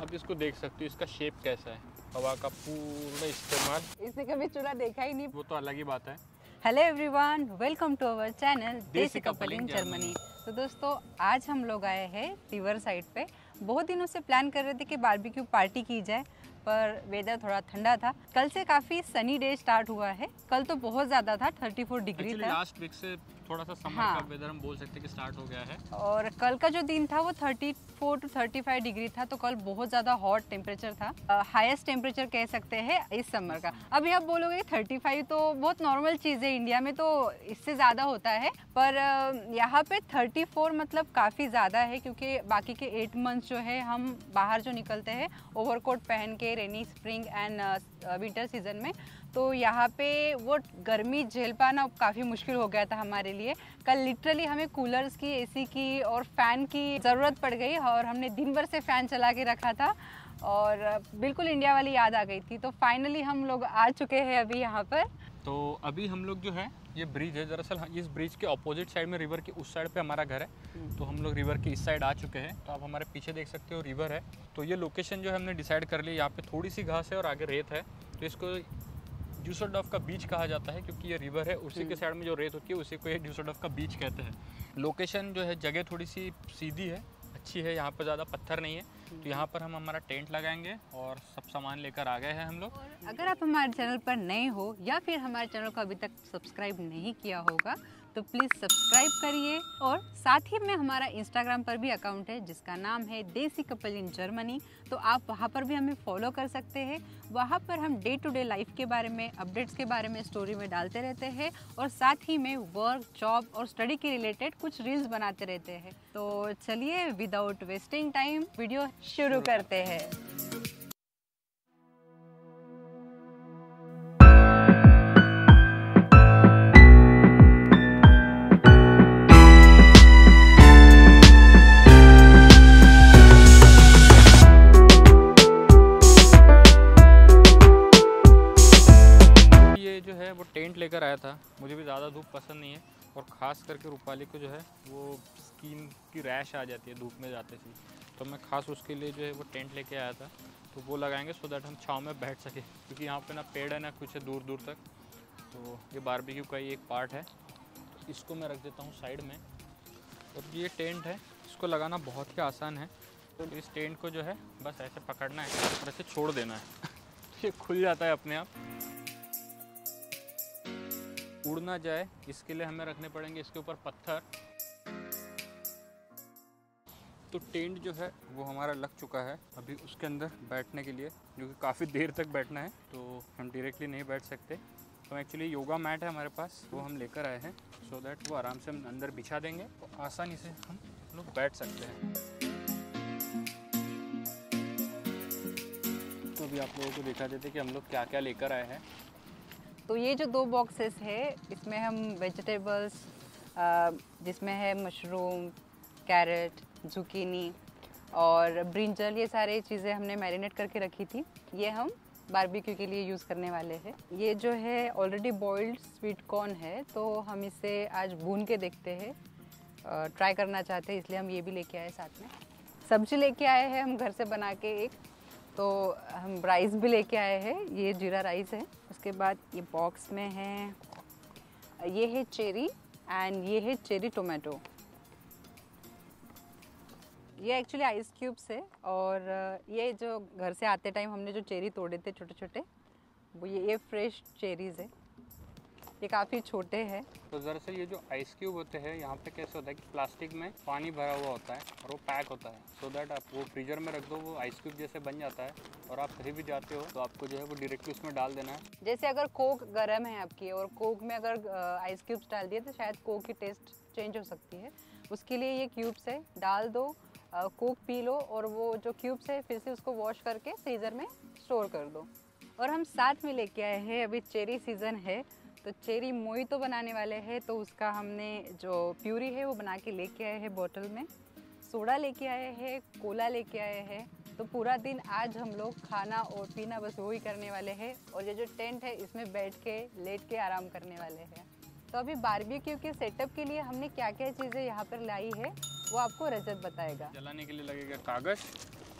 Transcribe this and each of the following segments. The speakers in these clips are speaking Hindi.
आप इसको देख सकते हो, इसका शेप कैसा है, हवा का पूर्ण इस्तेमाल। इसने कभी चूल्हा देखा ही नहीं। वो तो अलग ही बात है। Hello everyone, welcome to our channel Desi Desi couple in couple in Germany. तो दोस्तों, आज हम लोग आए हैं रिवर साइड पे। बहुत दिनों से प्लान कर रहे थे कि बारबेक्यू पार्टी की जाए, पर वेदर थोड़ा ठंडा था। कल से काफ़ी सनी डे स्टार्ट हुआ है। कल तो बहुत ज़्यादा था, 34 डिग्री था। लास्ट वीक से थोड़ा सा समर हाँ। का वेदर हम बोल सकते हैं कि स्टार्ट हो गया है। और कल का जो दिन था वो 34 टू 35 डिग्री था, तो कल बहुत ज़्यादा हॉट टेम्परेचर था। हाईएस्ट टेम्परेचर कह सकते हैं इस समर का। अभी आप बोलोगे 35 तो बहुत नॉर्मल चीज़ है, इंडिया में तो इससे ज़्यादा होता है, पर यहाँ पे 34 मतलब काफ़ी ज़्यादा है, क्योंकि बाकी के 8 मंथ्स जो है हम बाहर जो निकलते हैं ओवरकोट पहन के rainy spring and winter season में, तो यहाँ पे वो गर्मी झेल पाना काफ़ी मुश्किल हो गया था हमारे लिए। कल लिटरली हमें कूलर्स की, एसी की और फ़ैन की ज़रूरत पड़ गई, और हमने दिन भर से फ़ैन चला के रखा था और बिल्कुल इंडिया वाली याद आ गई थी। तो फाइनली हम लोग आ चुके हैं अभी यहाँ पर। तो अभी हम लोग जो है, ये ब्रिज है, दरअसल इस ब्रिज के ऑपोजिट साइड में रिवर के उस साइड पे हमारा घर है। तो हम लोग रिवर के इस साइड आ चुके हैं। तो आप हमारे पीछे देख सकते हो रिवर है। तो ये लोकेशन जो है हमने डिसाइड कर ली। यहाँ पे थोड़ी सी घास है और आगे रेत है, तो इसको ड्यूसरडॉर्फ का बीच कहा जाता है, क्योंकि ये रिवर है, उसी के साइड में जो रेत होती है उसी को ये ड्यूसरडॉर्फ का बीच कहते हैं। लोकेशन जो है, जगह थोड़ी सी सीधी है, अच्छी है, यहाँ पर ज़्यादा पत्थर नहीं है। तो यहाँ पर हम हमारा टेंट लगाएंगे और सब सामान लेकर आ गए हैं हम लोग। अगर आप हमारे चैनल पर नए हो या फिर हमारे चैनल को अभी तक सब्सक्राइब नहीं किया होगा तो प्लीज़ सब्सक्राइब करिए, और साथ ही में हमारा इंस्टाग्राम पर भी अकाउंट है जिसका नाम है देसी कपल इन जर्मनी। तो आप वहाँ पर भी हमें फॉलो कर सकते हैं। वहाँ पर हम डे टू डे लाइफ के बारे में, अपडेट्स के बारे में स्टोरी में डालते रहते हैं, और साथ ही में वर्क, जॉब और स्टडी के रिलेटेड कुछ रील्स बनाते रहते हैं। तो चलिए विदाउट वेस्टिंग टाइम वीडियो शुरू करते हैं। वो टेंट लेकर आया था। मुझे भी ज़्यादा धूप पसंद नहीं है, और ख़ास करके रूपाली को जो है वो स्किन की रैश आ जाती है धूप में जाते से। तो मैं ख़ास उसके लिए जो है वो टेंट लेके आया था। तो वो लगाएंगे सो दैट हम छाँव में बैठ सके, क्योंकि यहाँ पे ना पेड़ है ना कुछ है दूर दूर तक। तो ये बारबेक्यू का ही एक पार्ट है। तो इसको मैं रख देता हूँ साइड में। और ये टेंट है, इसको लगाना बहुत ही आसान है। तो इस टेंट को जो है बस ऐसे पकड़ना है और ऐसे छोड़ देना है। ये खुल जाता है अपने आप। उड़ ना जाए इसके लिए हमें रखने पड़ेंगे इसके ऊपर पत्थर। तो टेंट जो है वो हमारा लग चुका है अभी उसके अंदर बैठने के लिए, जो कि काफ़ी देर तक बैठना है, तो हम डायरेक्टली नहीं बैठ सकते। तो एक्चुअली योगा मैट है हमारे पास, वो हम लेकर आए हैं, सो दैट वो आराम से हम अंदर बिछा देंगे तो आसानी से हम लोग बैठ सकते हैं। तो अभी आप लोगों को दिखा देते कि हम लोग क्या क्या लेकर आए हैं। तो ये जो 2 बॉक्सेस है, इसमें हम वेजिटेबल्स, जिसमें है मशरूम, कैरेट, जुकीनी और ब्रिंजल, ये सारी चीज़ें हमने मैरिनेट करके रखी थी। ये हम बारबेक्यू के लिए यूज़ करने वाले हैं। ये जो है ऑलरेडी बॉइल्ड स्वीट कॉर्न है, तो हम इसे आज भून के देखते हैं, ट्राई करना चाहते हैं, इसलिए हम ये भी लेके आए साथ में। सब्जी लेके आए हैं हम घर से बना के एक, तो हम राइस भी लेके आए हैं, ये जीरा राइस है। उसके बाद ये बॉक्स में है, ये है चेरी एंड ये है चेरी टोमेटो। ये एक्चुअली आइस क्यूब्स है, और ये जो घर से आते टाइम हमने जो चेरी तोड़े थे छोटे छोटे, वो ये फ्रेश चेरीज़ है। ये काफ़ी छोटे हैं। तो दरअसल ये जो आइस क्यूब होते हैं, यहाँ पे कैसे होता है कि प्लास्टिक में पानी भरा हुआ होता है और वो पैक होता है, सो दैट आप वो फ्रीजर में रख दो, वो आइस क्यूब जैसे बन जाता है, और आप कहीं भी जाते हो तो आपको जो है वो डायरेक्टली उसमें डाल देना है। जैसे अगर कोक गर्म है आपकी और कोक में अगर आइस क्यूब्स डाल दिए तो शायद कोक की टेस्ट चेंज हो सकती है, उसके लिए ये क्यूब्स है, डाल दो, कोक पी लो, और वो जो क्यूब्स है फिर से उसको वॉश करके फ्रीज़र में स्टोर कर दो। और हम साथ में लेके आए हैं, अभी चेरी सीज़न है तो चेरी मोइतो बनाने वाले हैं, तो उसका हमने जो प्यूरी है वो बना के लेके आए हैं बोतल में। सोडा लेके आए हैं, कोला लेके आए हैं। तो पूरा दिन आज हम लोग खाना और पीना बस वही करने वाले हैं, और ये जो टेंट है इसमें बैठ के लेट के आराम करने वाले हैं। तो अभी बारबेक्यू के सेटअप के लिए हमने क्या क्या चीज़ें यहाँ पर लाई है वो आपको रजत बताएगा। जलाने के लिए लगेगा कागज़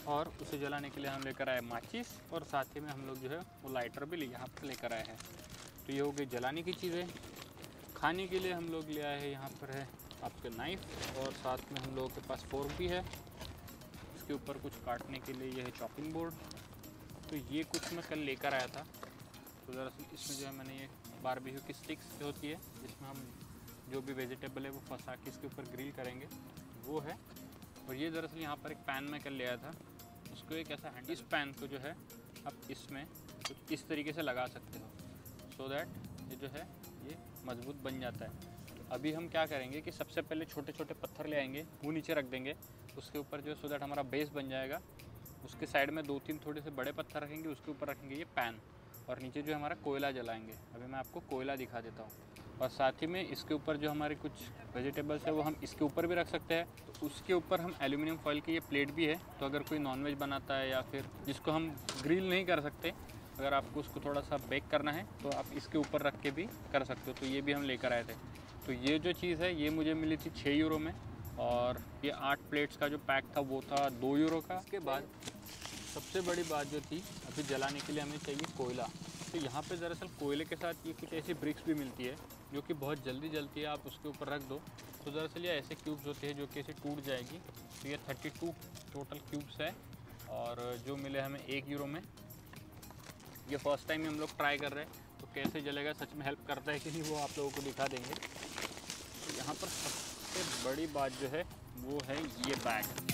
और उसे जलाने के लिए हम लेकर आए माचिस, और साथ ही में हम लोग जो है वो लाइटर भी यहाँ पर लेकर आए हैं। तो ये हो गई जलाने की चीज़ें। खाने के लिए हम लोग ले आए हैं, यहाँ पर है आपके नाइफ़, और साथ में हम लोगों के पास फोर्क भी है। इसके ऊपर कुछ काटने के लिए ये है चॉपिंग बोर्ड। तो ये कुछ मैं कल लेकर आया था। तो दरअसल इसमें जो है मैंने ये बारबेक्यू की स्टिक्स होती है, जिसमें हम जो भी वेजिटेबल है वो फंसा के इसके ऊपर ग्रिल करेंगे, वो है। और ये दरअसल यहाँ पर एक पैन में कर ले आया था। उसको एक ऐसा हैंडल, इस पैन को जो है आप इसमें कुछ इस तरीके से लगा सकते हो, सो दैट ये जो है ये मजबूत बन जाता है। तो अभी हम क्या करेंगे कि सबसे पहले छोटे छोटे पत्थर ले आएंगे, वो नीचे रख देंगे, उसके ऊपर जो सो दैट हमारा बेस बन जाएगा। उसके साइड में 2-3 थोड़े से बड़े पत्थर रखेंगे, उसके ऊपर रखेंगे ये पैन, और नीचे जो हमारा कोयला जलाएंगे। अभी मैं आपको कोयला दिखा देता हूँ। और साथ ही में इसके ऊपर जो हमारे कुछ वेजिटेबल्स है वो हम इसके ऊपर भी रख सकते हैं। तो उसके ऊपर हम एल्यूमिनियम फॉइल की ये प्लेट भी है। तो अगर कोई नॉनवेज बनाता है या फिर जिसको हम ग्रिल नहीं कर सकते, अगर आपको उसको थोड़ा सा बेक करना है तो आप इसके ऊपर रख के भी कर सकते हो। तो ये भी हम लेकर आए थे। तो ये जो चीज़ है ये मुझे मिली थी 6 यूरो में, और ये 8 प्लेट्स का जो पैक था वो था 2 यूरो का। इसके बाद सबसे बड़ी बात जो थी, अभी जलाने के लिए हमें चाहिए कोयला। तो यहाँ पे दरअसल कोयले के साथ ये कुछ ऐसी ब्रिक्स भी मिलती है जो कि बहुत जल्दी जलती है। आप उसके ऊपर रख दो तो दरअसल ये ऐसे क्यूब्स होते हैं जो कि ऐसे टूट जाएगी। तो ये 32 टोटल क्यूब्स है, और जो मिले हमें 1 यूरो में। ये फर्स्ट टाइम हम लोग ट्राई कर रहे हैं, तो कैसे जलेगा, सच में हेल्प करता है कि नहीं, वो आप लोगों को दिखा देंगे। तो यहाँ पर सबसे बड़ी बात जो है वो है ये बैग।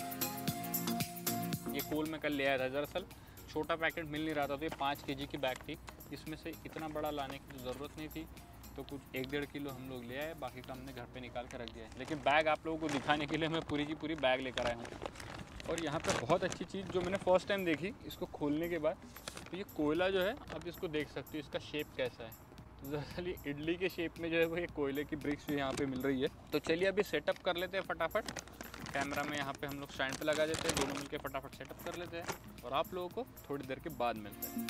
ये कोल में कल ले आया था। दरअसल छोटा पैकेट मिल नहीं रहा था, तो ये 5 केजी की बैग थी। इसमें से इतना बड़ा लाने की ज़रूरत नहीं थी, तो कुछ 1-1.5 किलो हम लोग ले आए, बाकी का हमने घर पे निकाल के रख दिया है। लेकिन बैग आप लोगों को दिखाने के लिए मैं पूरी की पूरी बैग लेकर आया हूँ। और यहाँ पे बहुत अच्छी चीज़ जो मैंने फर्स्ट टाइम देखी, इसको खोलने के बाद, तो ये कोयला जो है आप इसको देख सकते हो, इसका शेप कैसा है। तो दरअसल ये इडली के शेप में जो है वो ये कोयले की ब्रिक्स जो यहाँ पे मिल रही है। तो चलिए अभी सेटअप कर लेते हैं फटाफट। कैमरा में यहाँ पे हम लोग स्टैंड पे लगा देते हैं, दोनों मिलकर फटाफट सेटअप कर लेते हैं, और आप लोगों को थोड़ी देर के बाद मिलते हैं।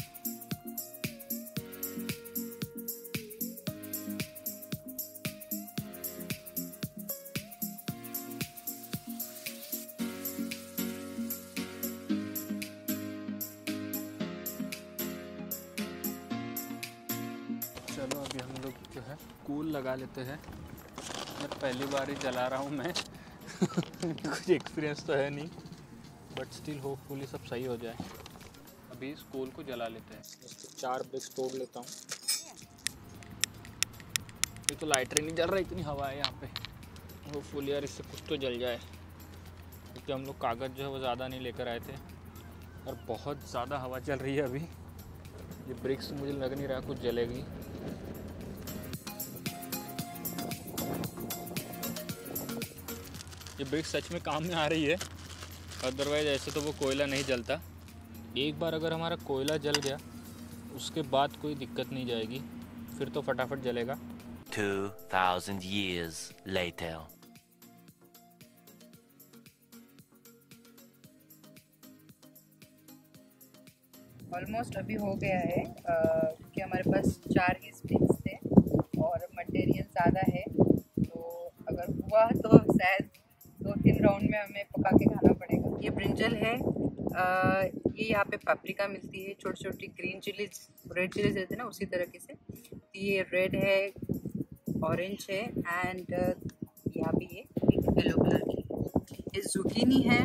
चलो अभी हम लोग जो है कूल लगा लेते हैं। मैं पहली बार ही जला रहा हूँ मैं कुछ एक्सपीरियंस तो है नहीं, बट स्टिल होपफुली सब सही हो जाए। अभी इस कोल को जला लेते हैं। इसके 4 ब्रिक्स तोड़ लेता हूँ। ये तो लाइटर नहीं जल रहा, इतनी हवा है यहाँ पे। होपफुली यार इससे कुछ तो जल जाए, क्योंकि हम लोग कागज़ जो है वो ज़्यादा नहीं लेकर आए थे, और बहुत ज़्यादा हवा चल रही है अभी। ये ब्रिक्स मुझे लग नहीं रहा कुछ जलेगी। ये ब्रिक्स सच में काम में आ रही है, अदरवाइज ऐसे तो वो कोयला नहीं जलता। एक बार अगर हमारा कोयला जल गया उसके बाद कोई दिक्कत नहीं जाएगी, फिर तो फटाफट जलेगा। 2000 years later. ऑलमोस्ट अभी हो गया है, क्योंकि हमारे पास 4 ही स्टिक्स थे और मटेरियल ज़्यादा है, तो अगर हुआ तो शायद 2-3 राउंड में हमें पका के खाना पड़ेगा। ये ब्रिंजल है, ये यहाँ पे पापरिका मिलती है, छोटी छोटी ग्रीन चिलीज, रेड चिलीज रहते हैं ना, उसी तरीके से। ये रेड है, ऑरेंज है, एंड यहाँ भी ये येलो कलर की। ये जुकीनी है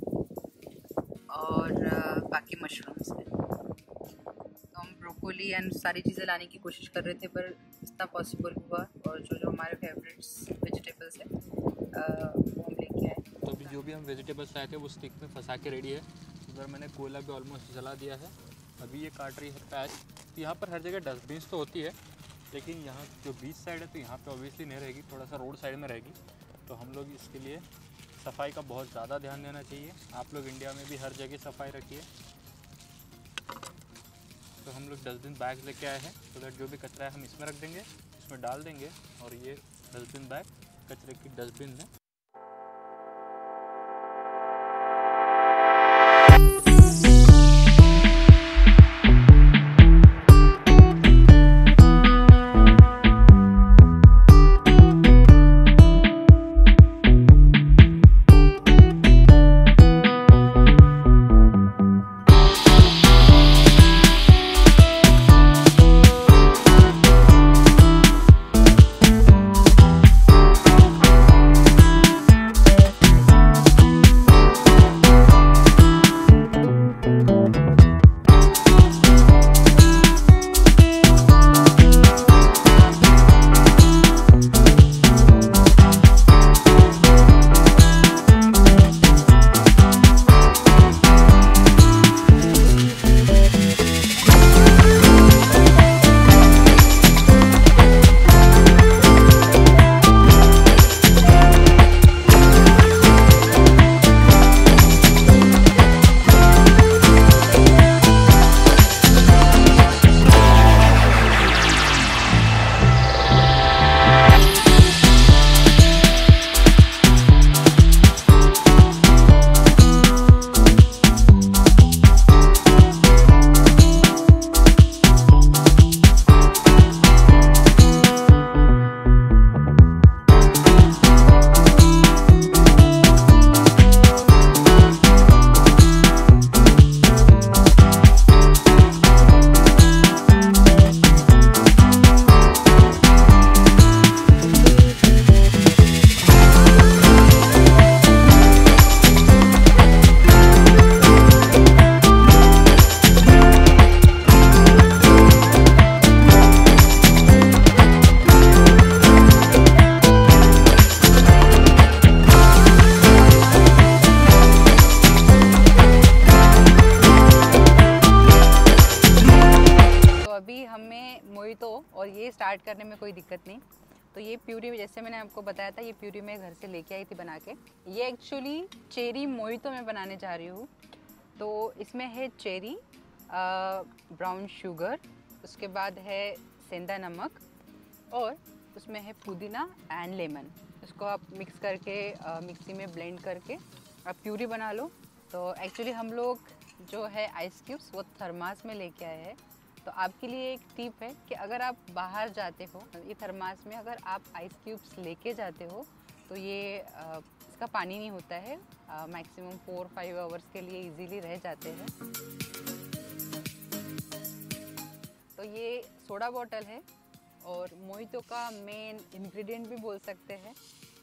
और बाकी मशरूम्स है। तो हम ब्रोकोली एंड सारी चीज़ें लाने की कोशिश कर रहे थे, पर जितना पॉसिबल हुआ, और जो हमारे फेवरेट्स वेजिटेबल्स है वो हम लेके आए। तो अभी जो भी हम वेजिटेबल्स लाए थे वो स्टिक में फंसा के रेडी है। उधर मैंने कोयला भी ऑलमोस्ट जला दिया है। अभी ये काट रही है प्याज। तो यहाँ पर हर जगह डस्टबिन तो होती है, लेकिन यहाँ जो बीच साइड है तो यहाँ पे ऑब्वियसली नहीं रहेगी, थोड़ा सा रोड साइड में रहेगी। तो हम लोग इसके लिए सफाई का बहुत ज़्यादा ध्यान देना चाहिए। आप लोग इंडिया में भी हर जगह सफाई रखिए। तो हम लोग डस्टबिन बैग लेके आए हैं, तो दैट जो भी कचरा है हम इसमें रख देंगे, इसमें डाल देंगे, और ये डस्टबिन बैग कचरे की डस्टबिन में मोहितो, और ये स्टार्ट करने में कोई दिक्कत नहीं। तो ये प्यूरी, जैसे मैंने आपको बताया था, ये प्यूरी मैं घर से लेके आई थी बना के। ये एक्चुअली चेरी मोहितो मैं बनाने जा रही हूँ। तो इसमें है चेरी, ब्राउन शुगर, उसके बाद है सेंधा नमक, और उसमें है पुदीना एंड लेमन। इसको आप मिक्स करके मिक्सी में ब्लेंड करके आप प्यूरी बना लो। तो एक्चुअली हम लोग जो है आइस क्यूब्स वो थर्मास में लेके आए हैं। तो आपके लिए एक टिप है कि अगर आप बाहर जाते हो, ये थर्मास में अगर आप आइस क्यूब्स लेके जाते हो तो ये इसका पानी नहीं होता है, मैक्सिमम 4-5 आवर्स के लिए इजीली रह जाते हैं। तो ये सोडा बॉटल है और मोहितो का मेन इंग्रेडिएंट भी बोल सकते हैं।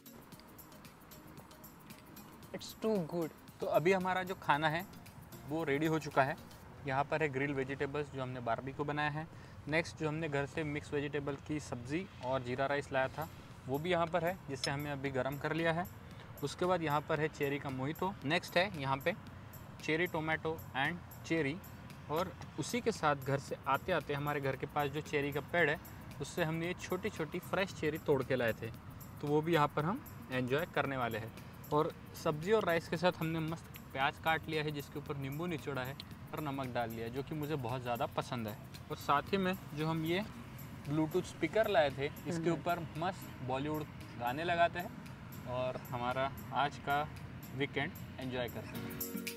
It's too good. तो अभी हमारा जो खाना है वो रेडी हो चुका है। यहाँ पर है ग्रिल वेजिटेबल्स जो हमने बारबेक्यू बनाया है। नेक्स्ट जो हमने घर से मिक्स वेजिटेबल की सब्ज़ी और जीरा राइस लाया था वो भी यहाँ पर है, जिसे हमने अभी गर्म कर लिया है। उसके बाद यहाँ पर है चेरी का मोहितो। नेक्स्ट है यहाँ पे चेरी टोमेटो एंड चेरी, और उसी के साथ घर से आते आते हमारे घर के पास जो चेरी का पेड़ है उससे हमने ये छोटी छोटी फ्रेश चेरी तोड़ के लाए थे, तो वो भी यहाँ पर हम एंजॉय करने वाले हैं। और सब्ज़ी और राइस के साथ हमने मस्त प्याज काट लिया है, जिसके ऊपर नींबू निचोड़ा है और नमक डाल लिया है, जो कि मुझे बहुत ज़्यादा पसंद है। और साथ ही में जो हम ये ब्लूटूथ स्पीकर लाए थे, इसके ऊपर मस्त बॉलीवुड गाने लगाते हैं और हमारा आज का वीकेंड एंजॉय करते हैं।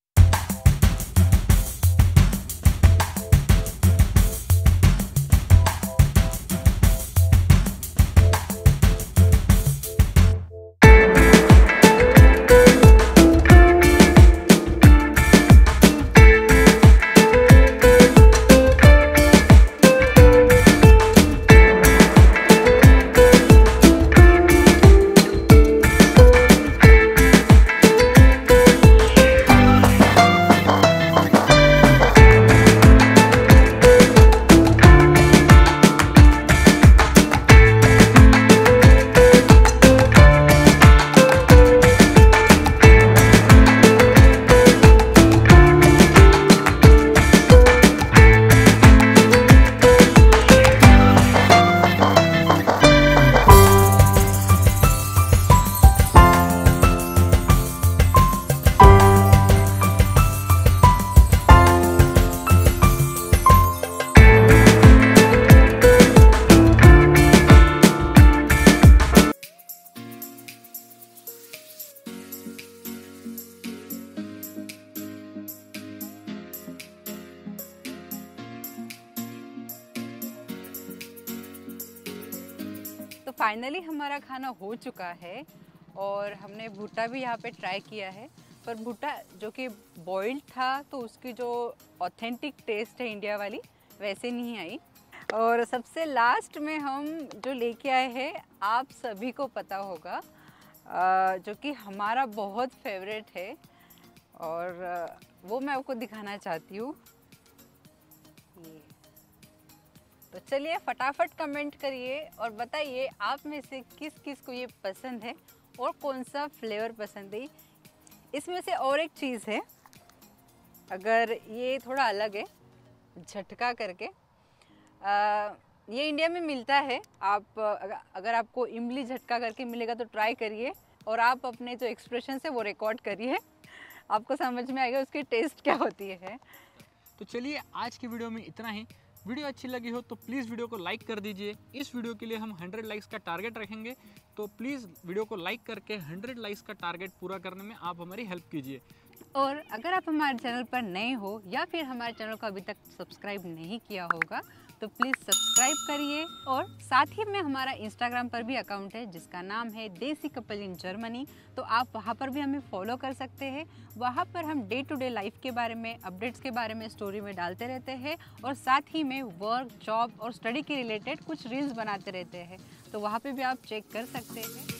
तो फाइनली हमारा खाना हो चुका है और हमने भुट्टा भी यहाँ पे ट्राई किया है। पर भुट्टा जो कि बॉइल्ड था तो उसकी जो ऑथेंटिक टेस्ट है इंडिया वाली वैसे नहीं आई। और सबसे लास्ट में हम जो लेके आए हैं, आप सभी को पता होगा, जो कि हमारा बहुत फेवरेट है और वो मैं आपको दिखाना चाहती हूँ। तो चलिए फटाफट कमेंट करिए और बताइए आप में से किस किस को ये पसंद है और कौन सा फ्लेवर पसंद है। इसमें से और एक चीज़ है, अगर ये थोड़ा अलग है, झटका करके, ये इंडिया में मिलता है। आप अगर आपको इमली झटका करके मिलेगा तो ट्राई करिए और आप अपने जो एक्सप्रेशन है वो रिकॉर्ड करिए, आपको समझ में आएगा उसकी टेस्ट क्या होती है। तो चलिए आज की वीडियो में इतना ही। वीडियो अच्छी लगी हो तो प्लीज़ वीडियो को लाइक कर दीजिए। इस वीडियो के लिए हम 100 लाइक्स का टारगेट रखेंगे, तो प्लीज़ वीडियो को लाइक करके 100 लाइक्स का टारगेट पूरा करने में आप हमारी हेल्प कीजिए। और अगर आप हमारे चैनल पर नए हो या फिर हमारे चैनल को अभी तक सब्सक्राइब नहीं किया होगा तो प्लीज़ सब्सक्राइब करिए। और साथ ही में हमारा इंस्टाग्राम पर भी अकाउंट है जिसका नाम है देसी कपल इन जर्मनी, तो आप वहाँ पर भी हमें फॉलो कर सकते हैं। वहाँ पर हम डे टू डे लाइफ के बारे में, अपडेट्स के बारे में स्टोरी में डालते रहते हैं और साथ ही में वर्क, जॉब और स्टडी के रिलेटेड कुछ रील्स बनाते रहते हैं, तो वहाँ पे भी आप चेक कर सकते हैं।